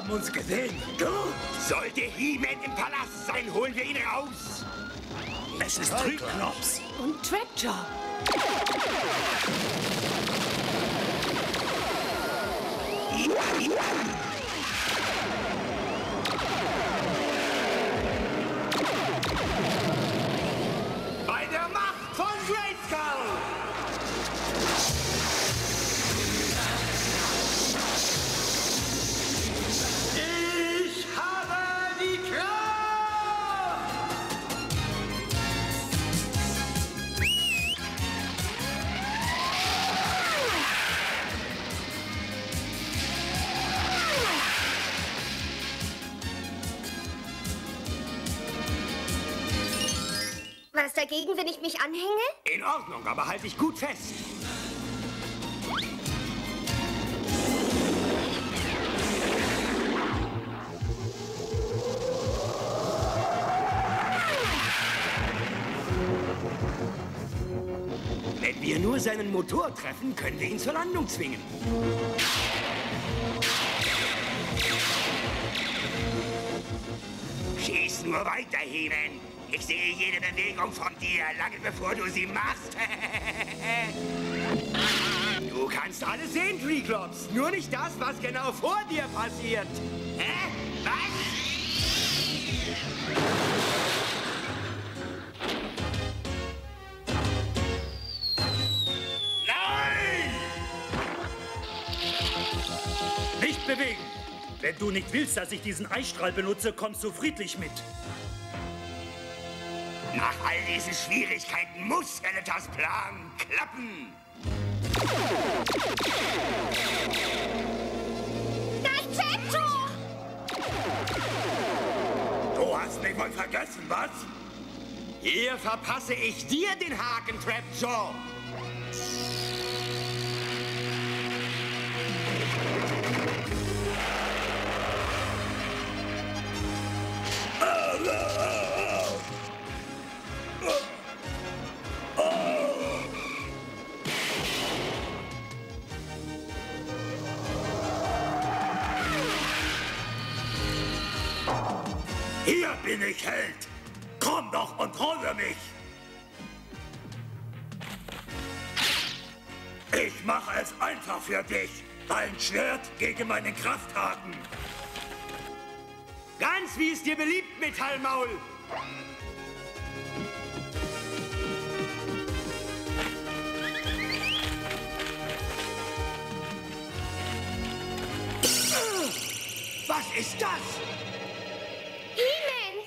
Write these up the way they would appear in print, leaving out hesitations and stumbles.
haben uns gesehen. Du? Sollte He-Man im Palast sein, holen wir ihn raus. Es ist Triclops. Und Trapjaw. Bei der Macht von Grayskull! Ich habe die Kraft! Was dagegen, wenn ich mich anhänge? In Ordnung, aber halt dich gut fest. Wenn wir nur seinen Motor treffen, können wir ihn zur Landung zwingen. Schieß nur weiter, He-Man. Ich sehe jede Bewegung von dir, lange bevor du sie machst. Du kannst alles sehen, Triclops. Nur nicht das, was genau vor dir passiert. Hä? Was? Nein! Nicht bewegen. Wenn du nicht willst, dass ich diesen Eisstrahl benutze, kommst du friedlich mit. Nach all diesen Schwierigkeiten muss Skeletors Plan klappen. Da ist Trapjaw! Du hast mich wohl vergessen, was? Hier verpasse ich dir den Haken, Trapjaw. Hier bin ich, Held. Komm doch und hole mich. Ich mache es einfach für dich. Dein Schwert gegen meinen Krafthaken. Ganz wie es dir beliebt, Metallmaul. Was ist das? He-Man!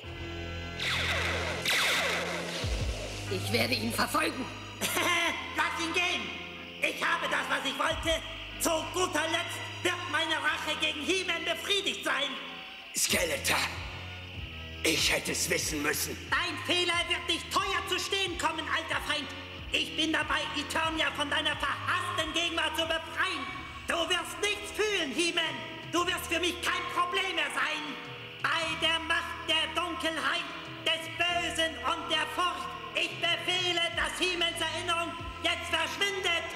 Ich werde ihn verfolgen. Lass ihn gehen! Ich habe das, was ich wollte. Zu guter Letzt wird meine Rache gegen He-Man befriedigt sein. Skeletor, ich hätte es wissen müssen. Dein Fehler wird dich teuer zu stehen kommen, alter Feind. Ich bin dabei, Eternia von deiner verhassten Gegenwart zu befreien. Du wirst nichts fühlen, He-Man. Du wirst für mich kein Problem mehr sein. Bei der Macht der Dunkelheit, des Bösen und der Furcht, ich befehle, dass He-Mans Erinnerung jetzt verschwindet.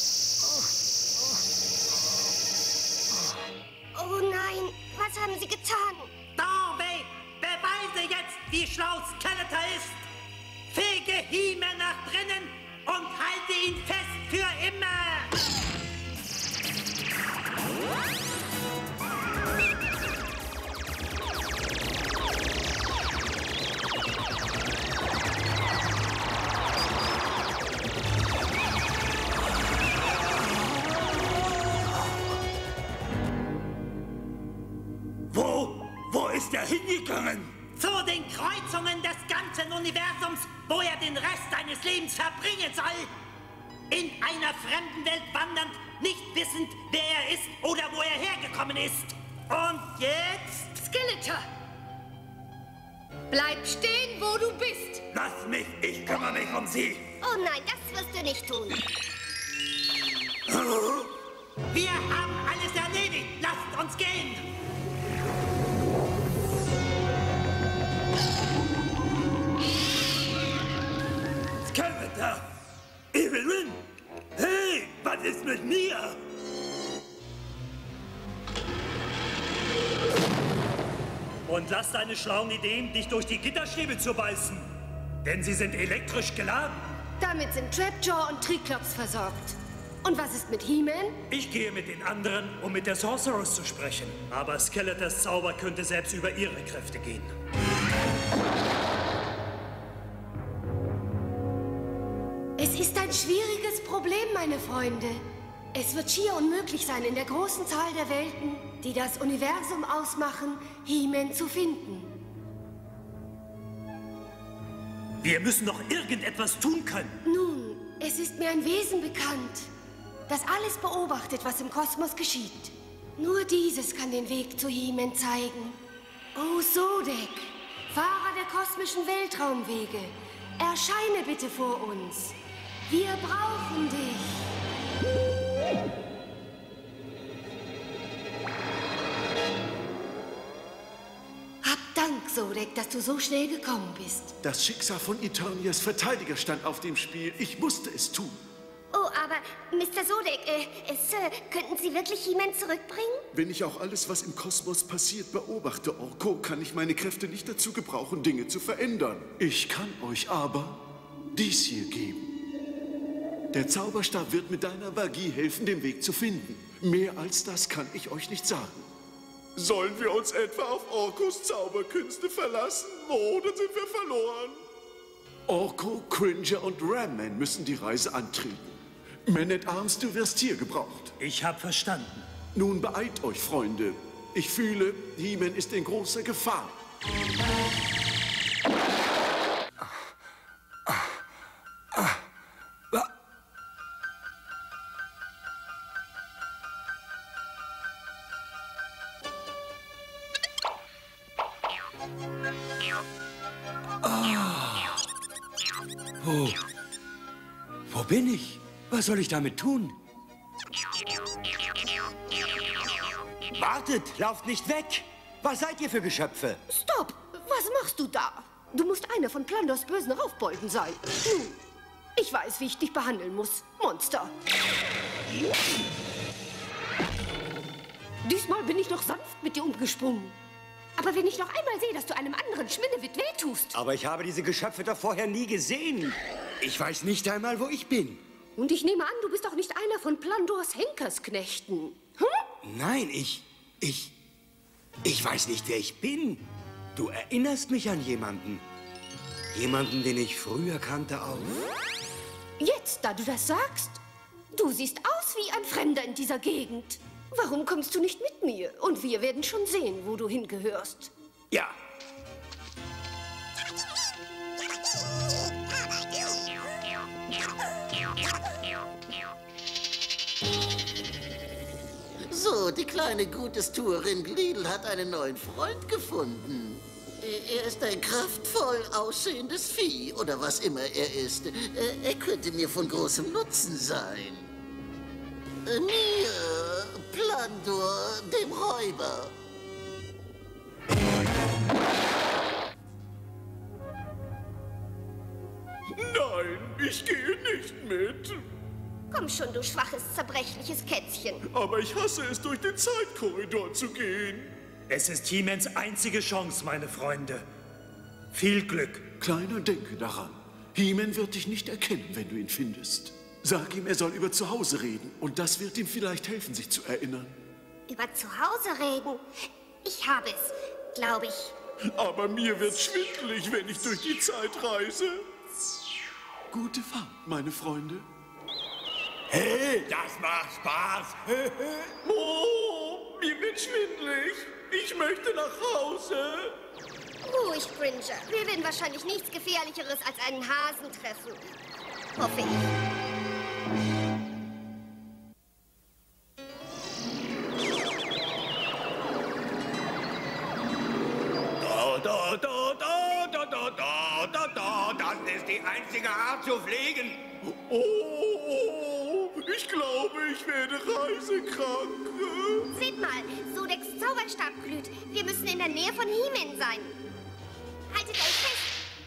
Oh nein, was haben Sie getan? Darby, beweise jetzt, wie schlau Skeletor ist. Fege He-Man nach drinnen und halte ihn fest für immer. Wo ist er hingegangen? Zu den Kreuzungen des ganzen Universums, wo er den Rest seines Lebens verbringen soll. In einer fremden Welt wandernd, nicht wissend, wer er ist oder wo er hergekommen ist. Und jetzt? Skeletor! Bleib stehen, wo du bist! Lass mich, ich kümmere mich um sie. Oh nein, das wirst du nicht tun. Wir haben alles erledigt. Lasst uns gehen. Skeletor! Evil Win! Hey, was ist mit mir? Und lass deine schlauen Ideen, dich durch die Gitterstäbe zu beißen. Denn sie sind elektrisch geladen. Damit sind Trapjaw und Triklops versorgt. Und was ist mit He-Man? Ich gehe mit den anderen, um mit der Sorceress zu sprechen. Aber Skeletors Zauber könnte selbst über ihre Kräfte gehen. Es ist ein schwieriges Problem, meine Freunde. Es wird schier unmöglich sein, in der großen Zahl der Welten, die das Universum ausmachen, He-Man zu finden. Wir müssen noch irgendetwas tun können. Nun, es ist mir ein Wesen bekannt, das alles beobachtet, was im Kosmos geschieht. Nur dieses kann den Weg zu He-Man zeigen. Oh, Zodek, Fahrer der kosmischen Weltraumwege, erscheine bitte vor uns. Wir brauchen dich. Hab Dank, Zodek, dass du so schnell gekommen bist. Das Schicksal von Eternias Verteidiger stand auf dem Spiel. Ich musste es tun. Oh, aber Mr. Zodek, Sir, könnten Sie wirklich He-Man zurückbringen? Wenn ich auch alles, was im Kosmos passiert, beobachte, Orko, kann ich meine Kräfte nicht dazu gebrauchen, Dinge zu verändern. Ich kann euch aber dies hier geben. Der Zauberstab wird mit deiner Magie helfen, den Weg zu finden. Mehr als das kann ich euch nicht sagen. Sollen wir uns etwa auf Orkos Zauberkünste verlassen? Oder sind wir verloren? Orko, Cringer und Ram-Man müssen die Reise antreten. Man-at-Arms, du wirst hier gebraucht. Ich habe verstanden. Nun beeilt euch, Freunde. Ich fühle, He-Man ist in großer Gefahr. Wo bin ich? Was soll ich damit tun? Wartet, lauft nicht weg! Was seid ihr für Geschöpfe? Stopp! Was machst du da? Du musst einer von Plandors bösen Raufbolden sein. Nun, ich weiß, wie ich dich behandeln muss, Monster. Diesmal bin ich noch sanft mit dir umgesprungen. Aber wenn ich noch einmal sehe, dass du einem anderen Schmindewit wehtust... Aber ich habe diese Geschöpfe doch vorher nie gesehen. Ich weiß nicht einmal, wo ich bin. Und ich nehme an, du bist auch nicht einer von Plandors Henkersknechten. Hm? Nein, ich weiß nicht, wer ich bin. Du erinnerst mich an jemanden. Jemanden, den ich früher kannte auch. Jetzt, da du das sagst, du siehst aus wie ein Fremder in dieser Gegend. Warum kommst du nicht mit mir? Und wir werden schon sehen, wo du hingehörst. Ja. So, die kleine Gutestuerin Gliedel hat einen neuen Freund gefunden. Er ist ein kraftvoll aussehendes Vieh, oder was immer er ist. Er könnte mir von großem Nutzen sein. Mir, Plandor, dem Räuber. Nein, ich gehe nicht mit. Komm schon, du schwaches, zerbrechliches Kätzchen. Aber ich hasse es, durch den Zeitkorridor zu gehen. Es ist He-Mans einzige Chance, meine Freunde. Viel Glück. Kleiner, denke daran. He-Man wird dich nicht erkennen, wenn du ihn findest. Sag ihm, er soll über Zuhause reden. Und das wird ihm vielleicht helfen, sich zu erinnern. Über Zuhause reden? Ich habe es, glaube ich. Aber mir wird schwindelig, wenn ich durch die Zeit reise. Gute Fahrt, meine Freunde. Hey, das macht Spaß. Oh, mir wird schwindelig. Ich möchte nach Hause. Ruhig, Cringer. Wir werden wahrscheinlich nichts Gefährlicheres als einen Hasen treffen. Hoffe ich. Das ist die einzige Art zu fliegen. Oh, ich glaube, ich werde reisekrank. Seht mal, Zodeks Zauberstab glüht. Wir müssen in der Nähe von He-Man sein. Haltet euch fest.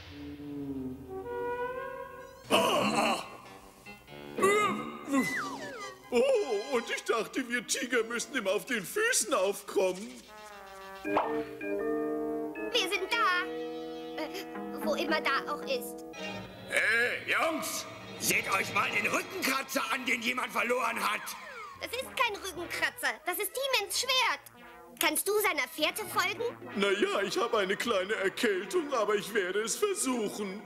Oh, und ich dachte, wir Tiger müssten immer auf den Füßen aufkommen. Wir sind da. Wo immer da auch ist. Hey, Jungs! Seht euch mal den Rückenkratzer an, den jemand verloren hat. Das ist kein Rückenkratzer. Das ist He-Mans Schwert. Kannst du seiner Fährte folgen? Naja, ich habe eine kleine Erkältung, aber ich werde es versuchen.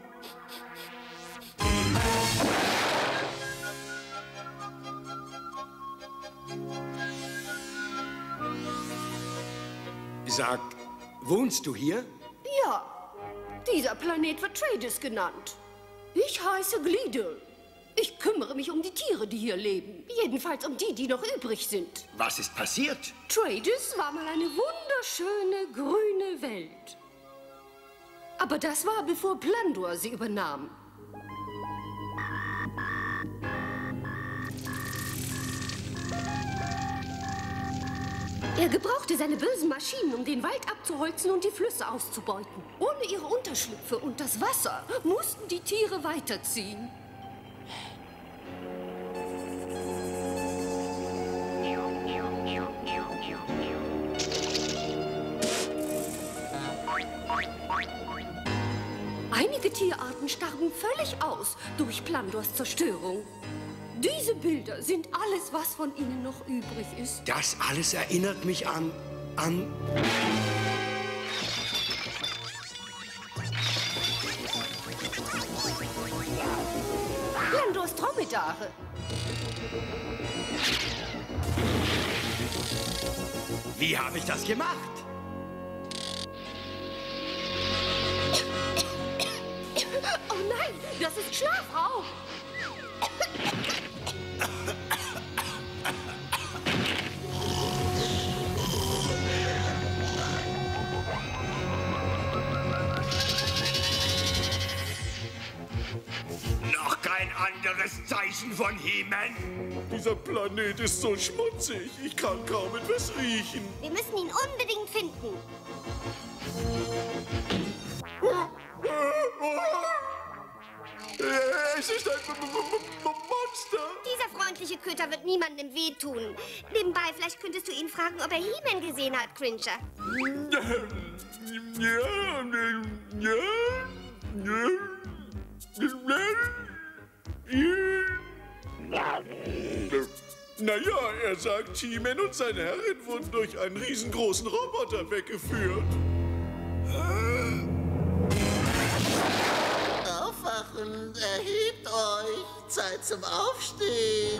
Sag, wohnst du hier? Ja, dieser Planet wird Tradus genannt. Ich heiße Gleedle. Ich kümmere mich um die Tiere, die hier leben. Jedenfalls um die, die noch übrig sind. Was ist passiert? Tradus war mal eine wunderschöne grüne Welt. Aber das war, bevor Plandor sie übernahm. Er gebrauchte seine bösen Maschinen, um den Wald abzuholzen und die Flüsse auszubeuten. Ohne ihre Unterschlüpfe und das Wasser mussten die Tiere weiterziehen. Einige Tierarten starben völlig aus durch Plandors Zerstörung. Diese Bilder sind alles, was von ihnen noch übrig ist. Das alles erinnert mich an... Plandors Dromedare. Wie habe ich das gemacht? Oh nein, das ist Schlafraum. Noch kein anderes Zeichen von He-Man? Dieser Planet ist so schmutzig. Ich kann kaum etwas riechen. Wir müssen ihn unbedingt finden. Es ist ein Monster. Dieser freundliche Köter wird niemandem wehtun. Nebenbei, vielleicht könntest du ihn fragen, ob er He-Man gesehen hat, Cringer. Naja, er sagt, He-Man und seine Herrin wurden durch einen riesengroßen Roboter weggeführt. Aufwachen, erhebt euch. Zeit zum Aufstehen.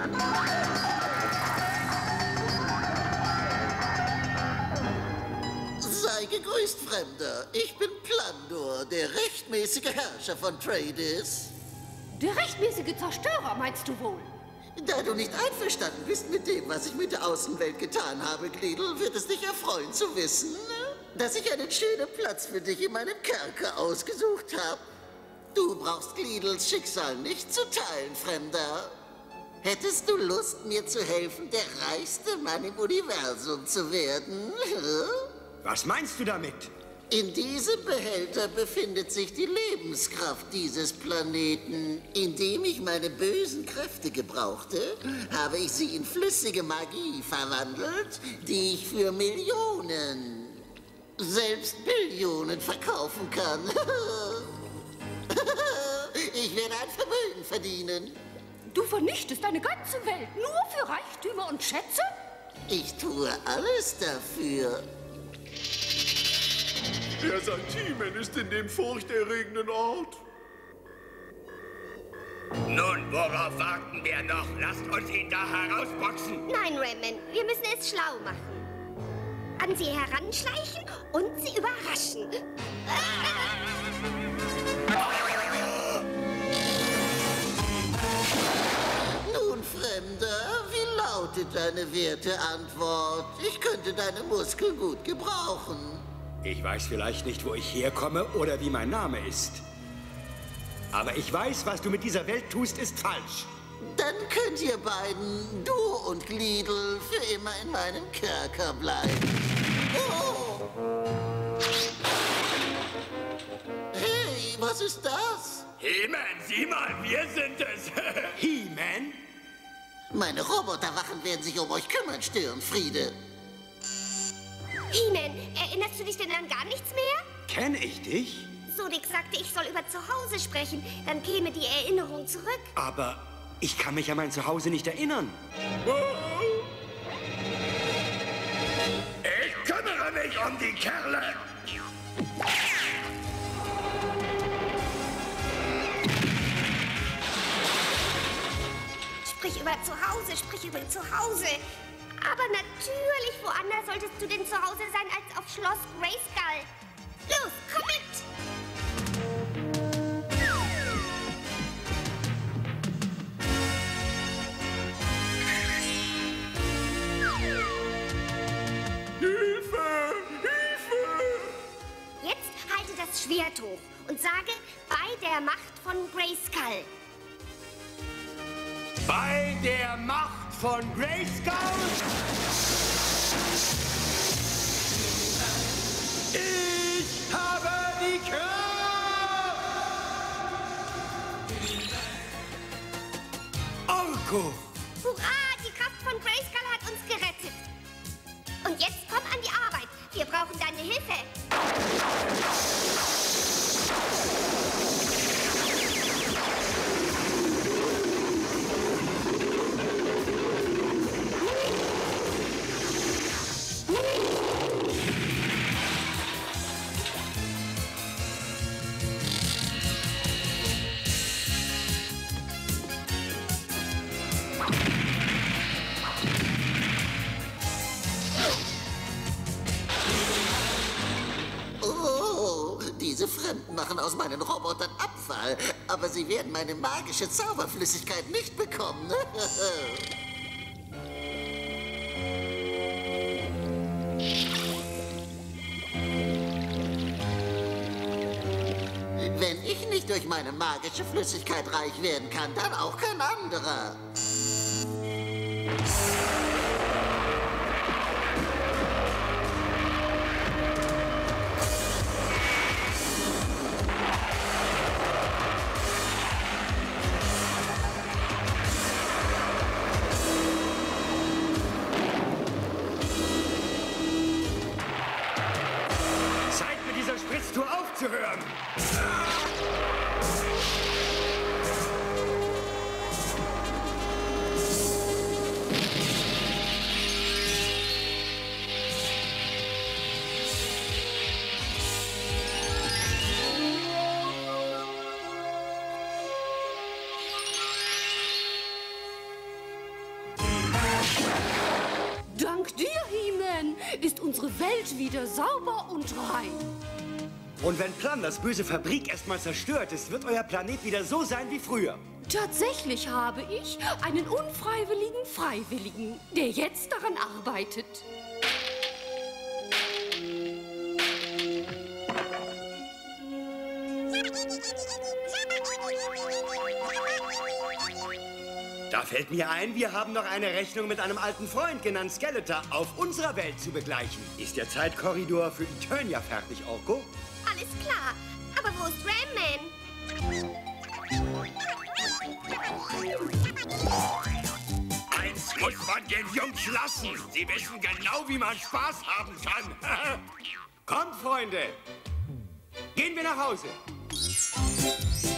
Sei gegrüßt, Fremder. Ich bin Plandor, der rechtmäßige Herrscher von Tradus. Der rechtmäßige Zerstörer, meinst du wohl? Da du nicht einverstanden bist mit dem, was ich mit der Außenwelt getan habe, Gleedle, wird es dich erfreuen zu wissen, dass ich einen schönen Platz für dich in meinem Kerker ausgesucht habe. Du brauchst Gleedles Schicksal nicht zu teilen, Fremder. Hättest du Lust, mir zu helfen, der reichste Mann im Universum zu werden? Was meinst du damit? In diesem Behälter befindet sich die Lebenskraft dieses Planeten. Indem ich meine bösen Kräfte gebrauchte, habe ich sie in flüssige Magie verwandelt, die ich für Millionen, selbst Billionen verkaufen kann. Ich werde ein Vermögen verdienen. Du vernichtest deine ganze Welt nur für Reichtümer und Schätze? Ich tue alles dafür. Er sagt, He-Man ist in dem furchterregenden Ort. Nun, worauf warten wir noch? Lasst uns ihn da herausboxen. Nein, Rayman, wir müssen es schlau machen. An sie heranschleichen und sie überraschen. Nun, Fremder, wie lautet deine werte Antwort? Ich könnte deine Muskeln gut gebrauchen. Ich weiß vielleicht nicht, wo ich herkomme oder wie mein Name ist. Aber ich weiß, was du mit dieser Welt tust, ist falsch. Dann könnt ihr beiden, du und Gleedle, für immer in meinem Kerker bleiben. Oh. Hey, was ist das? He-Man, sieh mal, wir sind es. He-Man? Meine Roboterwachen werden sich um euch kümmern, Störenfriede. He-Man, erinnerst du dich denn an gar nichts mehr? Kenne ich dich? Sodek sagte, ich soll über Zuhause sprechen. Dann käme die Erinnerung zurück. Aber ich kann mich an mein Zuhause nicht erinnern. Ich kümmere mich um die Kerle. Sprich über Zuhause, sprich über Zuhause. Aber natürlich, woanders solltest du denn zu Hause sein als auf Schloss Grayskull? Los, komm mit! Hilfe! Hilfe! Jetzt halte das Schwert hoch und sage, bei der Macht von Grayskull. Bei der Macht von Grayskull? Ich habe die Kraft! Orko! Hurra, die Kraft von Grayskull hat uns gerettet. Und jetzt komm an die Arbeit. Wir brauchen deine Hilfe. Diese Fremden machen aus meinen Robotern Abfall, aber sie werden meine magische Zauberflüssigkeit nicht bekommen. Wenn ich nicht durch meine magische Flüssigkeit reich werden kann, dann auch kein anderer. Spritztour aufzuhören. Dank dir, He-Man, ist unsere Welt wieder sauber und rein. Und wenn Plan das böse Fabrik erstmal zerstört ist, wird euer Planet wieder so sein wie früher. Tatsächlich habe ich einen unfreiwilligen Freiwilligen, der jetzt daran arbeitet. Da fällt mir ein, wir haben noch eine Rechnung mit einem alten Freund, genannt Skeletor, auf unserer Welt zu begleichen. Ist der Zeitkorridor für Eternia fertig, Orko? Alles klar. Aber wo ist Ram-Man? Eins muss man den Jungs lassen. Sie wissen genau, wie man Spaß haben kann. Kommt, Freunde. Gehen wir nach Hause.